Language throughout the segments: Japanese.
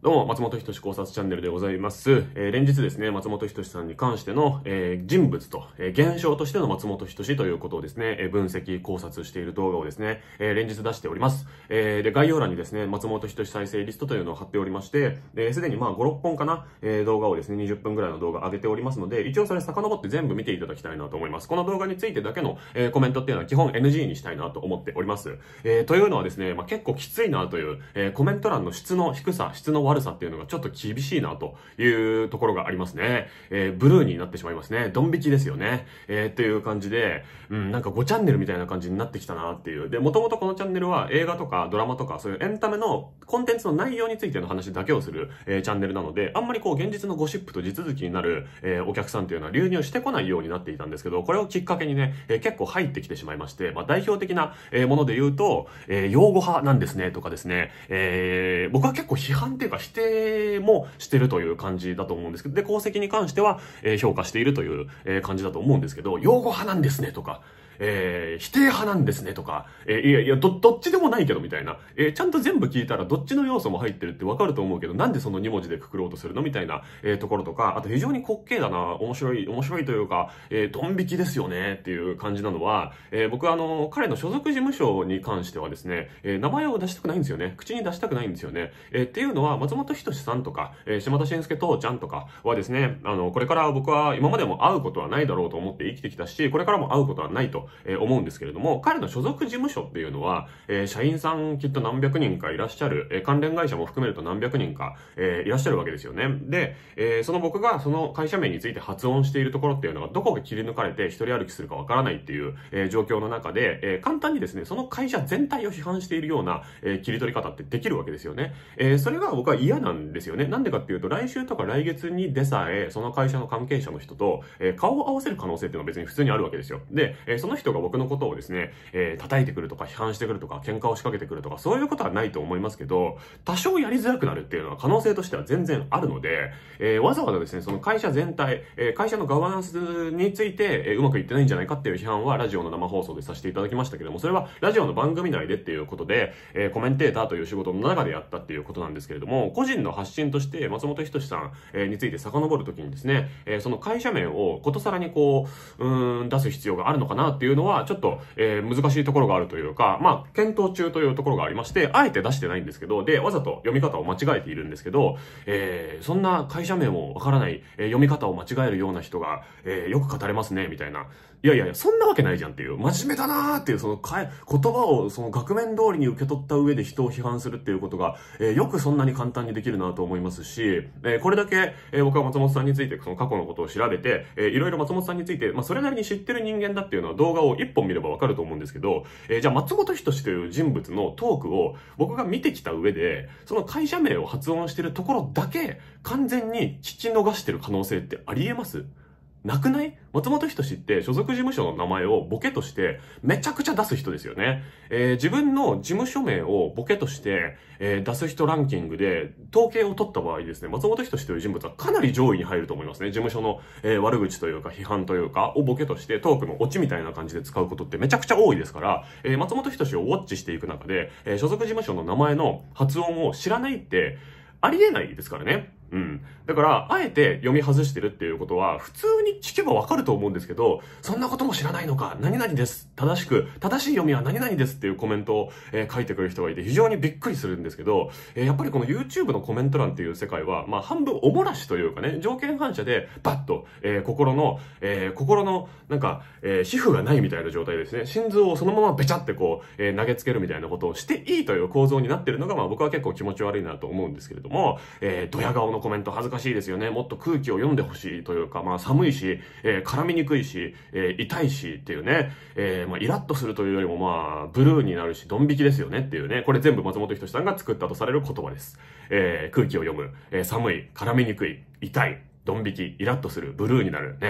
どうも、松本人志考察チャンネルでございます。連日ですね、松本人志さんに関しての、人物と、現象としての松本人志ということをですね、分析、考察している動画をですね、連日出しております。で、概要欄にですね、松本人志再生リストというのを貼っておりまして、すでに5、6本かな、動画をですね、20分ぐらいの動画上げておりますので、一応それ遡って全部見ていただきたいなと思います。この動画についてだけの、コメントっていうのは基本 NG にしたいなと思っております。というのはですね、結構きついなという、コメント欄の質の低さ、質の悪さっていうのがちょっと厳しいなというところがありますね。ブルーになってしまいますね。ドン引きですよね。っていう感じで、なんか5チャンネルみたいな感じになってきたなっていう。で、もともとこのチャンネルは映画とかドラマとかそういうエンタメのコンテンツの内容についての話だけをする、チャンネルなので、あんまりこう現実のゴシップと地続きになる、お客さんっていうのは流入してこないようになっていたんですけど、これをきっかけにね、結構入ってきてしまいまして、代表的なもので言うと、擁護派なんですねとかですね、僕は結構批判っていうか否定もしてるという感じだと思うんですけど、で、功績に関しては、評価しているという、感じだと思うんですけど、擁護派なんですねとか、否定派なんですねとか、どっちでもないけどみたいな、ちゃんと全部聞いたらどっちの要素も入ってるってわかると思うけど、なんでその2文字でくくろうとするのみたいな、ところとか、あと非常に滑稽だな、面白いというか、ドン引きですよねっていう感じなのは、僕は彼の所属事務所に関してはですね、名前を出したくないんですよね。口に出したくないんですよね。っていうのは、松本人志さんとか、島田紳介父ちゃんとかはですね、これから僕は今までも会うことはないだろうと思って生きてきたし、これからも会うことはないと思うんですけれども、彼の所属事務所っていうのは、社員さんきっと何百人かいらっしゃる、関連会社も含めると何百人か、いらっしゃるわけですよね。で、その僕がその会社名について発音しているところっていうのがどこが切り抜かれて一人歩きするかわからないっていう、状況の中で、簡単にですね、その会社全体を批判しているような、切り取り方ってできるわけですよね。それが僕は嫌なんですよね。なんでかっていうと、来週とか来月にでさえ、その会社の関係者の人と、顔を合わせる可能性っていうのは別に普通にあるわけですよ。で、その人が僕のことをですね、叩いてくるとか批判してくるとか喧嘩を仕掛けてくるとかそういうことはないと思いますけど、多少やりづらくなるっていうのは可能性としては全然あるので、わざわざですね、その会社全体、会社のガバナンスについて、うまくいってないんじゃないかっていう批判はラジオの生放送でさせていただきましたけども、それはラジオの番組内でっていうことで、コメンテーターという仕事の中でやったっていうことなんですけれども、個人の発信として松本人志さんについて遡るときにですね、その会社名をことさらにこう、出す必要があるのかなっていうのは、ちょっと、難しいところがあるというか、検討中というところがありまして、あえて出してないんですけど、で、わざと読み方を間違えているんですけど、そんな会社名もわからない、読み方を間違えるような人が、よく語れますね、みたいな。いやいや、そんなわけないじゃんっていう。真面目だなーっていう、その言葉をその額面通りに受け取った上で人を批判するっていうことが、よくそんなに簡単にできるなと思いますし、これだけ、僕は松本さんについてその過去のことを調べて、いろいろ松本さんについて、それなりに知ってる人間だっていうのは動画を一本見ればわかると思うんですけど、じゃあ松本人志という人物のトークを僕が見てきた上で、その会社名を発音してるところだけ完全に聞き逃してる可能性ってありえます？なくない？松本人志って所属事務所の名前をボケとしてめちゃくちゃ出す人ですよね。自分の事務所名をボケとして、出す人ランキングで統計を取った場合ですね、松本人志という人物はかなり上位に入ると思いますね。事務所の、悪口というか批判というかをボケとしてトークのオチみたいな感じで使うことってめちゃくちゃ多いですから、松本人志をウォッチしていく中で、所属事務所の名前の発音を知らないってありえないですからね。だから、あえて読み外してるっていうことは、普通に聞けばわかると思うんですけど、そんなことも知らないのか、何々です。正しい読みは何々ですっていうコメントを、書いてくる人がいて、非常にびっくりするんですけど、やっぱりこの YouTube のコメント欄っていう世界は、半分おもらしというかね、条件反射で、バッと、心の、なんか、皮膚がないみたいな状態ですね。心臓をそのままべちゃってこう、投げつけるみたいなことをしていいという構造になってるのが、僕は結構気持ち悪いなと思うんですけれども、ドヤ顔のコメント恥ずかしいですよね。もっと空気を読んでほしいというか、寒いし、絡みにくいし、痛いしっていうね、イラッとするというよりもブルーになるし、ドン引きですよねっていうね、これ全部松本人志さんが作ったとされる言葉です。空気を読む、寒い、絡みにくい、痛い、ドン引き、イラッとする、ブルーになるね。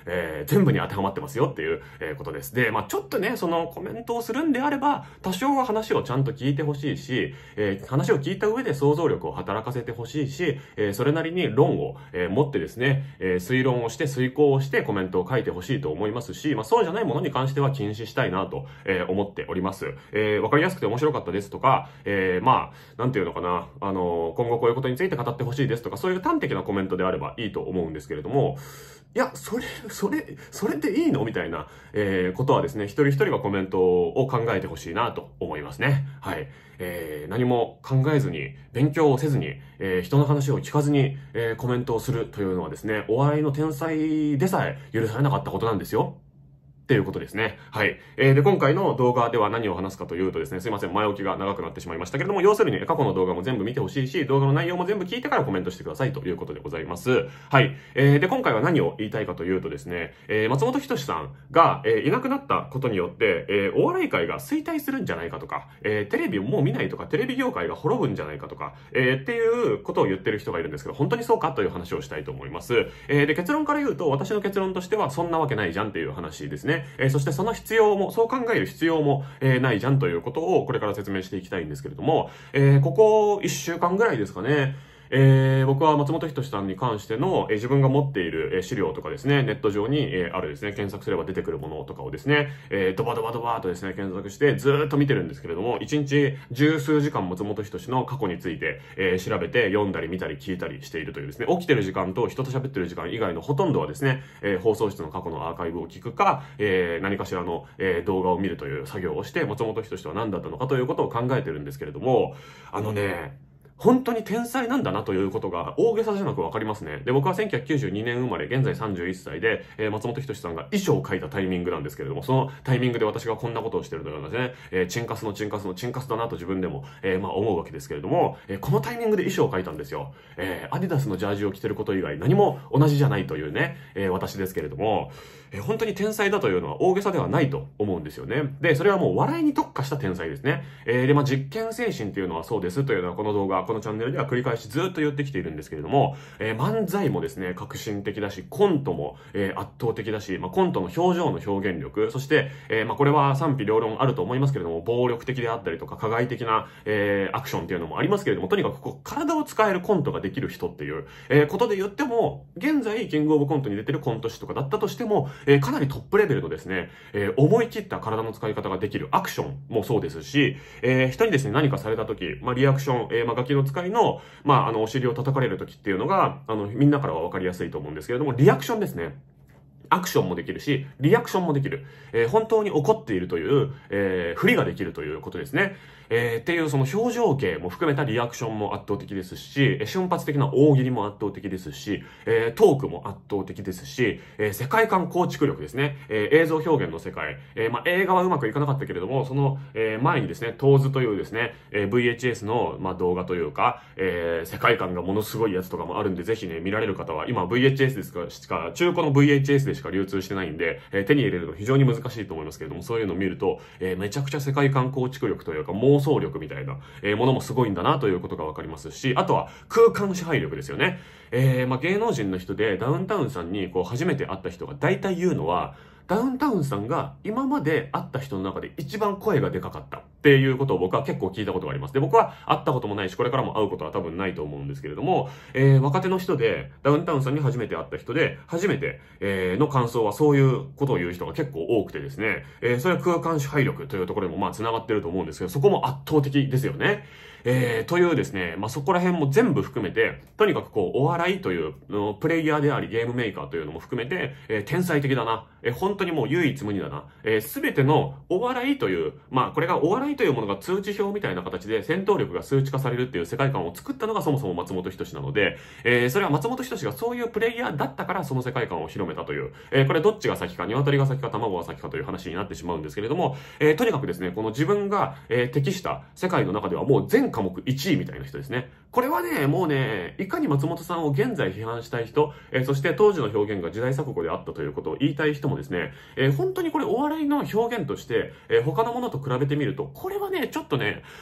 全部に当てはまってますよっていう、ことです。で、ちょっとね、そのコメントをするんであれば、多少は話をちゃんと聞いてほしいし、話を聞いた上で想像力を働かせてほしいし、それなりに論を、持ってですね、推論をして推考をしてコメントを書いてほしいと思いますし、そうじゃないものに関しては禁止したいなと、思っております。わかりやすくて面白かったですとか、なんていうのかな、今後こういうことについて語ってほしいですとか、そういう端的なコメントであればいいと思うんですけれども、いや、それでいいのみたいな、ことはですね、一人一人がコメントを考えてほしいなと思いますね。はい。何も考えずに、勉強をせずに、人の話を聞かずに、コメントをするというのはですね、お笑いの天才でさえ許されなかったことなんですよ。っていうことですね。はい。で、今回の動画では何を話すかというとですね、すいません、前置きが長くなってしまいましたけれども、要するに過去の動画も全部見てほしいし、動画の内容も全部聞いてからコメントしてくださいということでございます。はい。で、今回は何を言いたいかというとですね、松本人志さんが、いなくなったことによって、お笑い界が衰退するんじゃないかとか、テレビをもう見ないとか、テレビ業界が滅ぶんじゃないかとか、っていうことを言ってる人がいるんですけど、本当にそうかという話をしたいと思います。で、結論から言うと、私の結論としては、そんなわけないじゃんっていう話ですね。そしてそのそう考える必要も、ないじゃんということをこれから説明していきたいんですけれども、ここ1週間ぐらいですかね、僕は松本人志さんに関しての、自分が持っている、資料とかですね、ネット上に、あるですね、検索すれば出てくるものとかをですね、ドバドバドバーとですね、検索してずーっと見てるんですけれども、1日十数時間松本人志の過去について、調べて読んだり見たり聞いたりしているというですね、起きてる時間と人と喋ってる時間以外のほとんどはですね、放送室の過去のアーカイブを聞くか、何かしらの、動画を見るという作業をして、松本人志とは何だったのかということを考えてるんですけれども、本当に天才なんだなということが大げさじゃなくわかりますね。で、僕は1992年生まれ、現在31歳で、松本人志さんが遺書を書いたタイミングなんですけれども、そのタイミングで私がこんなことをしてるというのはですね、チンカスだなと自分でも、思うわけですけれども、このタイミングで遺書を書いたんですよ。アディダスのジャージを着てること以外何も同じじゃないというね、私ですけれども、本当に天才だというのは大げさではないと思うんですよね。で、それはもう笑いに特化した天才ですね。で、実験精神っていうのはそうですというのはこの動画、このチャンネルでは繰り返しずっと言ってきているんですけれども、漫才もですね、革新的だし、コントも、圧倒的だし、コントの表情の表現力、そして、これは賛否両論あると思いますけれども、暴力的であったりとか、加害的な、アクションっていうのもありますけれども、とにかく体を使えるコントができる人っていう、ことで言っても、現在、キングオブコントに出てるコント師とかだったとしても、かなりトップレベルのですね、思い切った体の使い方ができるアクションもそうですし、人にですね、何かされた時、リアクション、ガキの使いの、お尻を叩かれる時っていうのが、みんなからは分かりやすいと思うんですけれども、リアクションですね。アクションもできるし、リアクションもできる。本当に怒っているという、振りができるということですね。っていうその表情芸も含めたリアクションも圧倒的ですし、瞬発的な大喜利も圧倒的ですし、トークも圧倒的ですし、世界観構築力ですね。映像表現の世界。映画はうまくいかなかったけれども、その、前にですね、トーズというですね、VHS の、動画というか、世界観がものすごいやつとかもあるんで、ぜひね、見られる方は、今 VHS ですか、中古の VHS でしか流通してないんで、手に入れるの非常に難しいと思いますけれども、そういうのを見ると、めちゃくちゃ世界観構築力というか、妄想力みたいな、ものもすごいんだなということがわかりますし、あとは空間支配力ですよね。芸能人の人でダウンタウンさんに初めて会った人が大体言うのは、ダウンタウンさんが今まで会った人の中で一番声がでかかったっていうことを僕は結構聞いたことがあります。で、僕は会ったこともないし、これからも会うことは多分ないと思うんですけれども、若手の人で、ダウンタウンさんに初めて会った人で、初めて、の感想はそういうことを言う人が結構多くてですね、それは空間支配力というところでも繋がってると思うんですけど、そこも圧倒的ですよね。というですね、そこら辺も全部含めて、とにかくお笑いというプレイヤーでありゲームメーカーというのも含めて、天才的だな。本当にもう唯一無二だな。すべてのお笑いという、これがお笑いというものが通知表みたいな形で戦闘力が数値化されるっていう世界観を作ったのがそもそも松本人志なので、それは松本人志がそういうプレイヤーだったからその世界観を広めたという、これどっちが先か、鶏が先か卵が先かという話になってしまうんですけれども、とにかくですね、この自分が、適した世界の中ではもう全科目1位みたいな人ですね。これはね、もうね、いかに松本さんを現在批判したい人、そして当時の表現が時代錯誤であったということを言いたい人もですね、本当にこれお笑いの表現として、他のものと比べてみると、これはね、ちょっとね、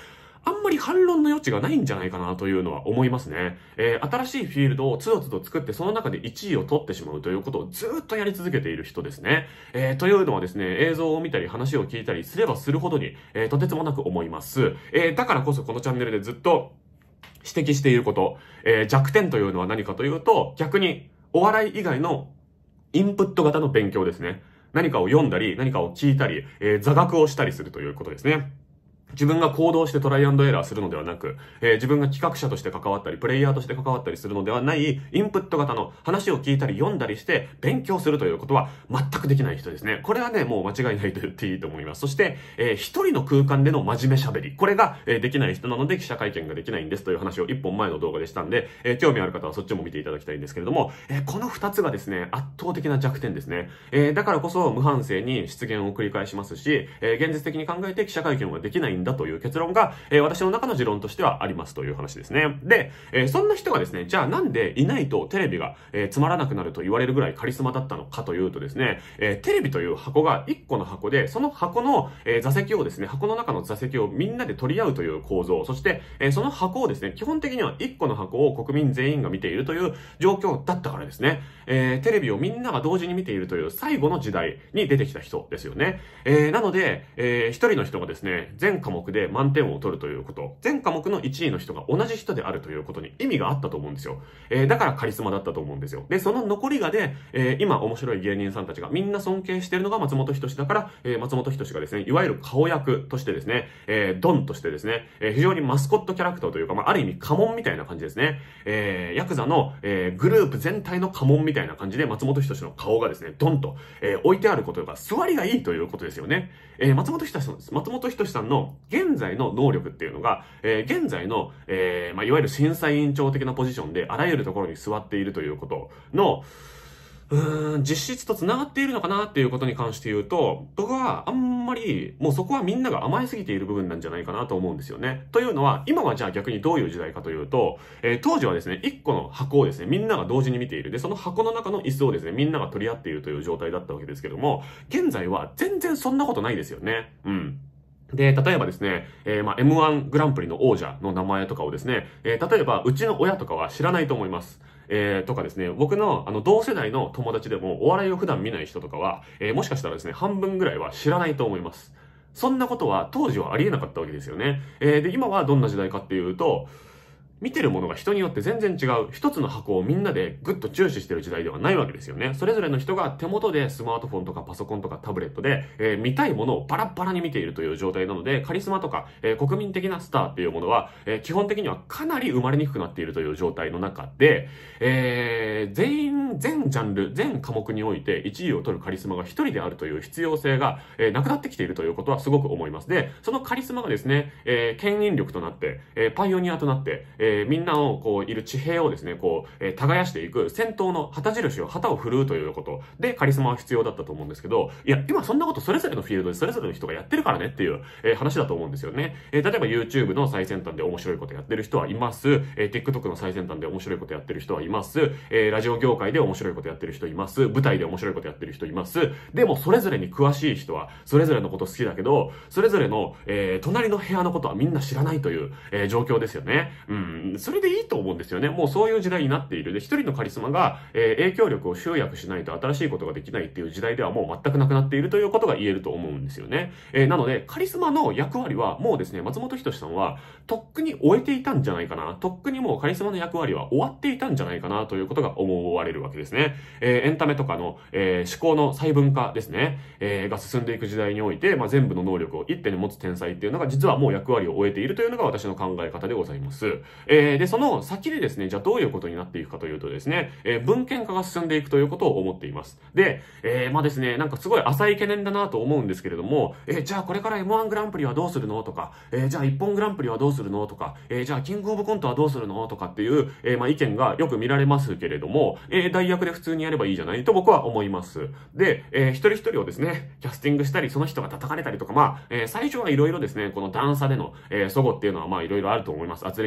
あんまり反論の余地がないんじゃないかなというのは思いますね。新しいフィールドをつどつど作ってその中で1位を取ってしまうということをずっとやり続けている人ですね。というのはですね、映像を見たり話を聞いたりすればするほどに、とてつもなく思います。だからこそこのチャンネルでずっと指摘していること、弱点というのは何かというと、逆にお笑い以外のインプット型の勉強ですね。何かを読んだり、何かを聞いたり、座学をしたりするということですね。自分が行動してトライアンドエラーするのではなく、自分が企画者として関わったり、プレイヤーとして関わったりするのではない、インプット型の話を聞いたり読んだりして勉強するということは全くできない人ですね。これはね、もう間違いないと言っていいと思います。そして、一人の空間での真面目喋り。これが、できない人なので記者会見ができないんですという話を一本前の動画でしたんで、興味ある方はそっちも見ていただきたいんですけれども、この二つがですね、圧倒的な弱点ですね。だからこそ無反省に失言を繰り返しますし、現実的に考えて記者会見はできないんだという結論が私の中の持論としてはありますという話ですね。で、そんな人がですね、じゃあなんでいないとテレビが、つまらなくなると言われるぐらいカリスマだったのかというとですね、テレビという箱が1個の箱で、その箱の、座席をですね、箱の中の座席をみんなで取り合うという構造、そして、その箱をですね、基本的には1個の箱を国民全員が見ているという状況だったからですね、テレビをみんなが同時に見ているという最後の時代に出てきた人ですよね。なので、一人の人がですね、全科目で満点を取るということ、全科目の1位の人が同じ人であるということに意味があったと思うんですよ。だからカリスマだったと思うんですよ。で、その残りがで、今面白い芸人さんたちがみんな尊敬しているのが松本人志だから、松本人志がですね、いわゆる顔役としてですね、ドンとしてですね、非常にマスコットキャラクターというか、ある意味家紋みたいな感じですね。ヤクザの、グループ全体の家紋みたいな感じで松本人志の顔がですね、ドンと、置いてあることが座りがいいということですよね。松本人志さんの現在の能力っていうのが、現在の、いわゆる審査委員長的なポジションであらゆるところに座っているということの、実質と繋がっているのかなっていうことに関して言うと、僕はあんまり、もうそこはみんなが甘えすぎている部分なんじゃないかなと思うんですよね。というのは、今はじゃあ逆にどういう時代かというと、当時はですね、1個の箱をですね、みんなが同時に見ている。で、その箱の中の椅子をですね、みんなが取り合っているという状態だったわけですけども、現在は全然そんなことないですよね。で、例えばですね、M1 グランプリの王者の名前とかをですね、例えばうちの親とかは知らないと思います。とかですね、僕の同世代の友達でもお笑いを普段見ない人とかは、もしかしたらですね、半分ぐらいは知らないと思います。そんなことは当時はありえなかったわけですよね。で、今はどんな時代かっていうと、見てるものが人によって全然違う。一つの箱をみんなでぐっと注視してる時代ではないわけですよね。それぞれの人が手元でスマートフォンとかパソコンとかタブレットで、見たいものをバラバラに見ているという状態なので、カリスマとか、国民的なスターっていうものは、基本的にはかなり生まれにくくなっているという状態の中で、全ジャンル、全科目において1位を取るカリスマが一人であるという必要性が、なくなってきているということはすごく思います。で、そのカリスマがですね、牽引力となって、パイオニアとなって、みんなのいる地平をですね、耕していく先頭の旗を振るうということでカリスマは必要だったと思うんですけど、いや、今そんなことそれぞれのフィールドでそれぞれの人がやってるからねっていう、話だと思うんですよね。例えば YouTube の最先端で面白いことやってる人はいます。TikTok の最先端で面白いことやってる人はいます。ラジオ業界で面白いことやってる人います。舞台で面白いことやってる人います。でもそれぞれに詳しい人はそれぞれのこと好きだけど、それぞれの、隣の部屋のことはみんな知らないという、状況ですよね。それでいいと思うんですよね。もうそういう時代になっている。で、一人のカリスマが、影響力を集約しないと新しいことができないっていう時代ではもう全くなくなっているということが言えると思うんですよね。なので、カリスマの役割はもうですね、松本人志さんはとっくに終えていたんじゃないかな。とっくにもうカリスマの役割は終わっていたんじゃないかなということが思われるわけですね。エンタメとかの、思考の細分化ですね、が進んでいく時代において、全部の能力を一手に持つ天才っていうのが実はもう役割を終えているというのが私の考え方でございます。で、その先でですね、じゃあどういうことになっていくかというとですね、文献化が進んでいくということを思っています。で、ですね、なんかすごい浅い懸念だなと思うんですけれども、じゃあこれから M1 グランプリはどうするのとか、じゃあ一本グランプリはどうするのとか、じゃあキングオブコントはどうするのとかっていう、意見がよく見られますけれども、代役で普通にやればいいじゃないと僕は思います。で、一人一人をですね、キャスティングしたり、その人が叩かれたりとか、最初はいろいろですね、この段差での、齟齬っていうのは色々あると思います。圧力は生まれる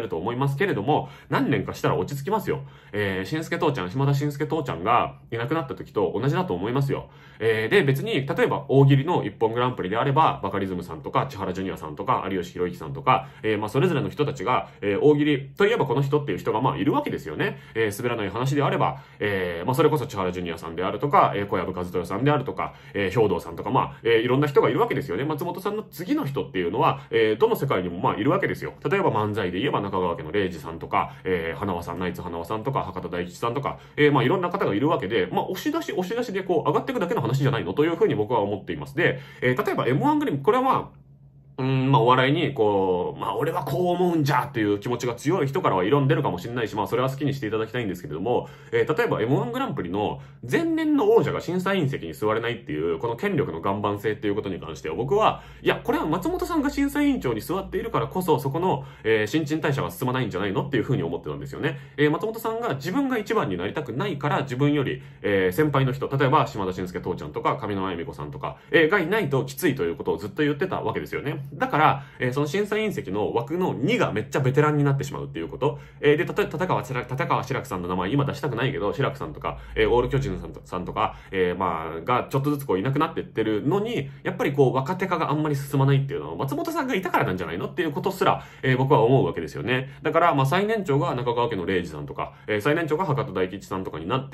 ると思いますけれども、何年かしたら落ち着きますよ。しんすけ父ちゃん、島田しんすけ父ちゃんがいなくなった時と同じだと思いますよ。で、別に、例えば大喜利の一本グランプリであれば、バカリズムさんとか、千原ジュニアさんとか、有吉弘行さんとか、それぞれの人たちが、大喜利といえばこの人っていう人がいるわけですよね。滑らない話であれば、それこそ千原ジュニアさんであるとか、小籔和豊さんであるとか、兵藤さんとか、いろんな人がいるわけですよね。松本さんの次の人っていうのは、どの世界にもいるわけですよ。例えば漫才で言えば中川家の礼二さんとか、花輪さん、ナイツ花輪さんとか、博多大吉さんとか、いろんな方がいるわけで、押し出しでこう上がっていくだけの話じゃないのというふうに僕は思っています。で、例えば M1 グリム、これはお笑いに、俺はこう思うんじゃっていう気持ちが強い人からは色ん出るかもしれないし、それは好きにしていただきたいんですけれども、例えば M1 グランプリの前年の王者が審査員席に座れないっていう、この権力の岩盤性っていうことに関しては、僕は、いや、これは松本さんが審査委員長に座っているからこそ、そこの、新陳代謝が進まないんじゃないのっていうふうに思ってたんですよね。松本さんが自分が一番になりたくないから、自分より、先輩の人、例えば島田紳介父ちゃんとか、上野愛美子さんとか、がいないときついということをずっと言ってたわけですよね。だから、その審査員席の枠の2がめっちゃベテランになってしまうっていうこと。で、例えば立川志らくさんの名前今出したくないけど、志らくさんとか、オール巨人さんとか、がちょっとずついなくなってってるのに、やっぱり若手化があんまり進まないっていうのは、松本さんがいたからなんじゃないのっていうことすら、僕は思うわけですよね。だから、最年長が中川家の礼二さんとか、最年長が博多大吉さんとかになって、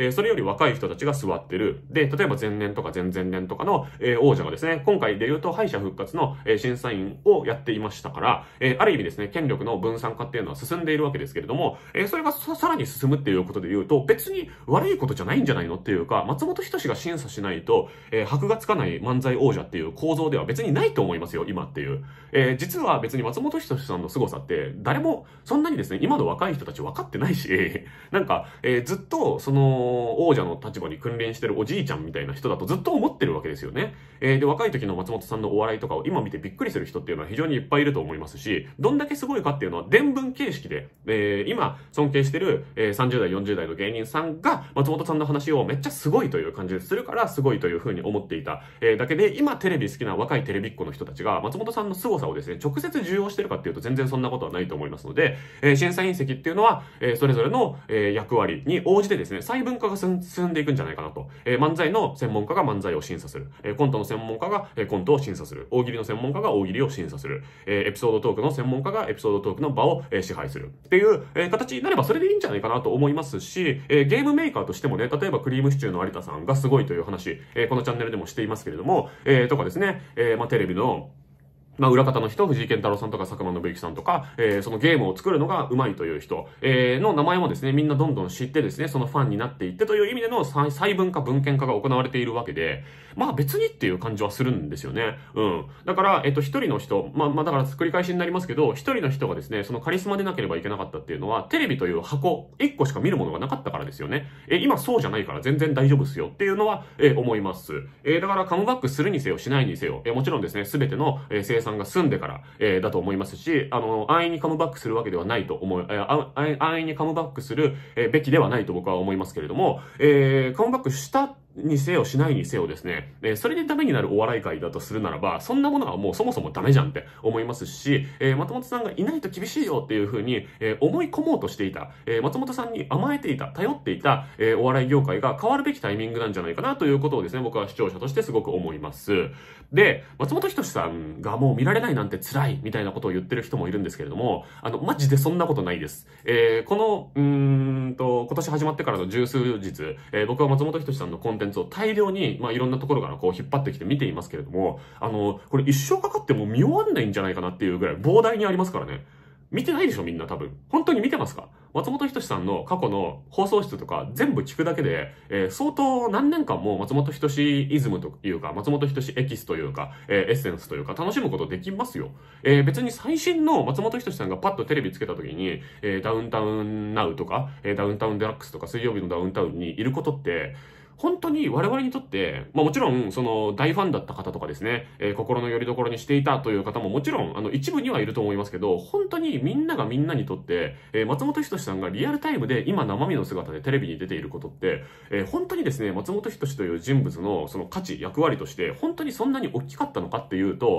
それより若い人たちが座ってる。で、例えば前年とか前々年とかの、王者がですね、今回で言うと敗者復活の、審査員をやっていましたから、ある意味ですね、権力の分散化っていうのは進んでいるわけですけれども、それがさらに進むっていうことで言うと、別に悪いことじゃないんじゃないのっていうか、松本人志が審査しないと、箔がつかない漫才王者っていう構造では別にないと思いますよ、今っていう。実は別に松本人志さんの凄さって、誰もそんなにですね、今の若い人たち分かってないし、なんか、ずっとその王者の立場に君臨してるおじいちゃんみたいな人だとずっと思ってるわけですよね。で、若い時の松本さんのお笑いとかを今見てびっくりする人っていうのは非常にいっぱいいると思いますし、どんだけすごいかっていうのは伝聞形式で、今尊敬してる、30代、40代の芸人さんが松本さんの話をめっちゃすごいという感じでするからすごいというふうに思っていた、だけで、今テレビ好きな若いテレビっ子の人たちが松本さんの凄さをですね、直接重要してるかっていうと全然そんなことはないと思いますので、審査員席っていうのは、それぞれの、役割に応じてですね、細分化が進んでいくんじゃないかなと。漫才の専門家が漫才を審査する。コントの専門家がコントを審査する。大喜利の専門家が大喜利を審査する。エピソードトークの専門家がエピソードトークの場を支配する。っていう、形になればそれでいいんじゃないかなと思いますし、ゲームメーカーとしてもね、例えばクリームシチューの有田さんがすごいという話、このチャンネルでもしていますけれども、とかですね、テレビの裏方の人、藤井健太郎さんとか佐久間信之さんとか、そのゲームを作るのが上手いという人、の名前もですね、みんなどんどん知ってですね、そのファンになっていってという意味での細分化、文献化が行われているわけで、別にっていう感じはするんですよね。だから、一人の人、だから繰り返しになりますけど、一人の人がですね、そのカリスマでなければいけなかったっていうのは、テレビという箱、一個しか見るものがなかったからですよね。今そうじゃないから全然大丈夫ですよっていうのは、思います。だからカムバックするにせよしないにせよ、もちろんですね、すべての、生産が済んでから、だと思いますし、安易にカムバックするわけではないと安易にカムバックする、べきではないと僕は思いますけれども、カムバックしたにせよしないにせよですね、それでダメになるお笑い界だとするならば、そんなものはもうそもそもダメじゃんって思いますし、松本さんがいないと厳しいよっていう風に、思い込もうとしていた、松本さんに甘えていた、頼っていた、お笑い業界が変わるべきタイミングなんじゃないかなということをですね、僕は視聴者としてすごく思います。で、松本人志さんがもう見られないなんて辛いみたいなことを言ってる人もいるんですけれども、マジでそんなことないです。この、今年始まってからの十数日、僕は松本人志さんのコンテンツを大量に、いろんなところからこう引っ張ってきて見ていますけれども、これ一生かかっても見終わんないんじゃないかなっていうぐらい膨大にありますからね。見てないでしょみんな多分。本当に見てますか？松本人志さんの過去の放送室とか全部聞くだけで、相当何年間も松本人志イズムというか、松本人志エキスというか、エッセンスというか楽しむことできますよ。別に最新の松本人志さんがパッとテレビつけた時に、ダウンタウンナウとか、ダウンタウンデラックスとか水曜日のダウンタウンにいることって、本当に我々にとって、もちろん、その、大ファンだった方とかですね、心の拠り所にしていたという方ももちろん、一部にはいると思いますけど、本当にみんながみんなにとって、松本人志さんがリアルタイムで今生身の姿でテレビに出ていることって、本当にですね、松本人志という人物のその価値、役割として、本当にそんなに大きかったのかっていうと、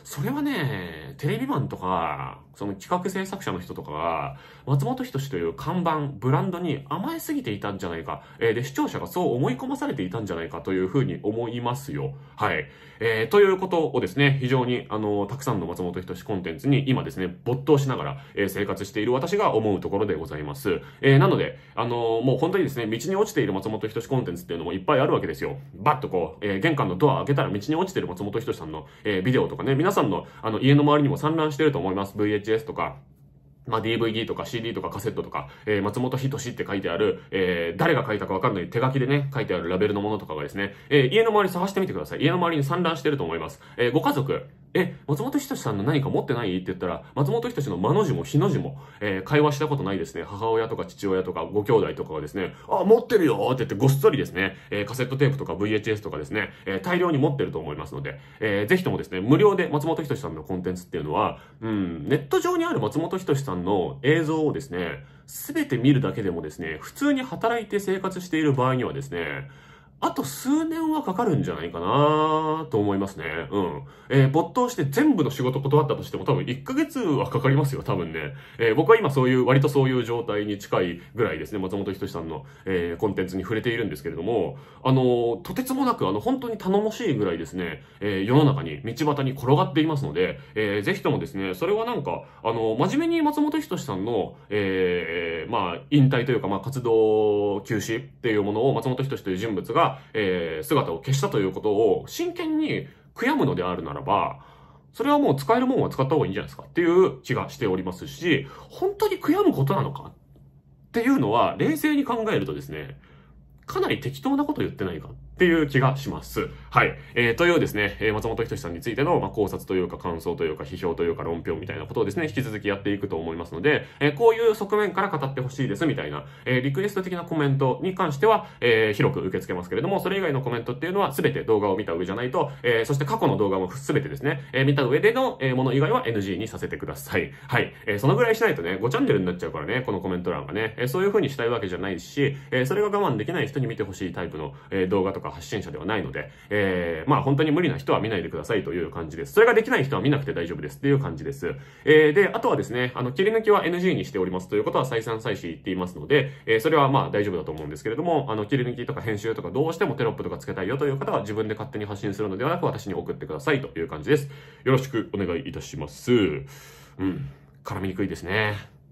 それはね、テレビマンとか、その企画制作者の人とかが、松本人志という看板、ブランドに甘えすぎていたんじゃないか。で、視聴者がそう思い込まされていたんじゃないかというふうに思いますよ。はい。ということをですね、非常に、たくさんの松本人志コンテンツに今ですね、没頭しながら、生活している私が思うところでございます。なので、もう本当にですね、道に落ちている松本人志コンテンツっていうのもいっぱいあるわけですよ。バッとこう、玄関のドア開けたら道に落ちている松本人志さんの、ビデオとかね、皆さんの、家の周りにも散乱してると思います。VHS とか、まあ、DVD とか CD とかカセットとか、松本人志って書いてある、誰が書いたかわかんない手書きでね、書いてあるラベルのものとかがですね、家の周り探してみてください。家の周りに散乱してると思います。ご家族、松本人志さんの何か持ってないって言ったら、松本人志の間の字も日の字も、会話したことないですね。母親とか父親とかご兄弟とかがですね、あ、持ってるよって言ってごっそりですね、カセットテープとか VHS とかですね、大量に持ってると思いますので、ぜひともですね、無料で松本人志さんのコンテンツっていうのは、ネット上にある松本人志さんの映像をですね、すべて見るだけでもですね、普通に働いて生活している場合にはですね、あと数年はかかるんじゃないかなと思いますね。没頭して全部の仕事断ったとしても多分1ヶ月はかかりますよ、多分ね。僕は今割とそういう状態に近いぐらいですね、松本人志さんの、コンテンツに触れているんですけれども、とてつもなく本当に頼もしいぐらいですね、世の中に、道端に転がっていますので、ぜひともですね、それはなんか、真面目に松本人志さんの、まあ、引退というか、まあ、活動休止っていうものを松本人志という人物が姿を消したということを真剣に悔やむのであるならば、それはもう使えるもんは使った方がいいんじゃないですかっていう気がしておりますし、本当に悔やむことなのかっていうのは冷静に考えるとですね、かなり適当なこと言ってないかっていう気がします。はい。というですね、松本人志さんについての、考察というか感想というか批評というか論評みたいなことをですね、引き続きやっていくと思いますので、こういう側面から語ってほしいですみたいな、リクエスト的なコメントに関しては、広く受け付けますけれども、それ以外のコメントっていうのは全て動画を見た上じゃないと、そして過去の動画も全てですね、見た上でのもの以外は NG にさせてください。はい。そのぐらいしないとね、5チャンネルになっちゃうからね、このコメント欄がね、そういう風にしたいわけじゃないし、それが我慢できない人に見てほしいタイプの、動画とか発信者ではないので、まあ本当に無理な人は見ないでくださいという感じです。それができない人は見なくて大丈夫ですっていう感じです。で、あとはですね、切り抜きは NG にしておりますということは再三再四言っていますので、それはまあ大丈夫だと思うんですけれども、切り抜きとか編集とかどうしてもテロップとかつけたいよという方は自分で勝手に発信するのではなく私に送ってくださいという感じです。よろしくお願いいたします。絡みにくいですね。